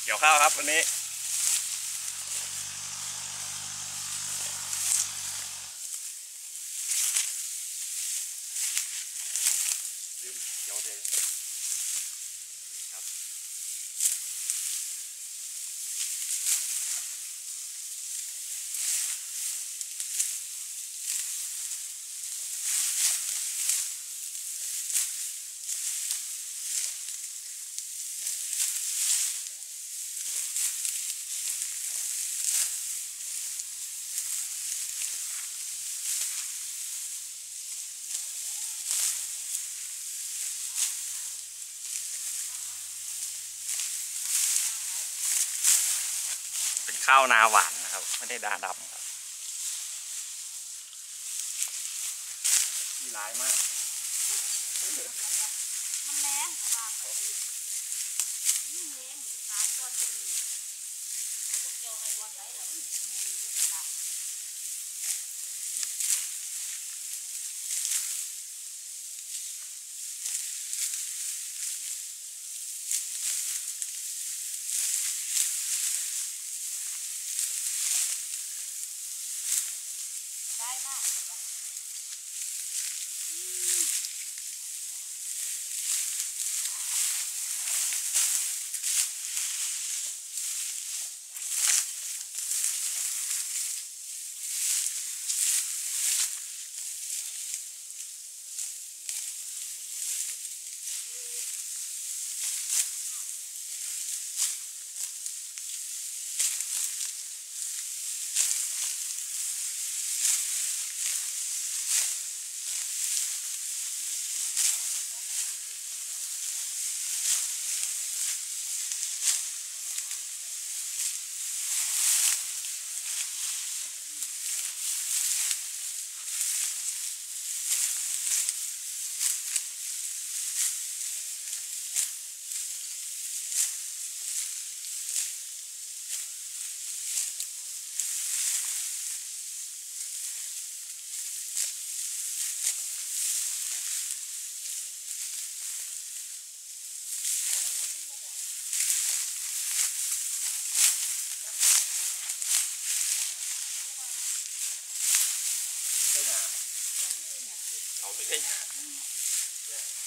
เกี่ยวข้าวครับวันนี้ลืมเกี่ยวเลยครับเป็นข้าวนาหวานนะครับไม่ได้ดาดำครับที่ร้ายมากมันแรงกว่าไปยิ่งแรงมีสารก้อนบุญก็เกี่ยวในวันไหนแล้วมันแห้งอยู่ตลอดได้มากเลยว่าเขาไม่ได้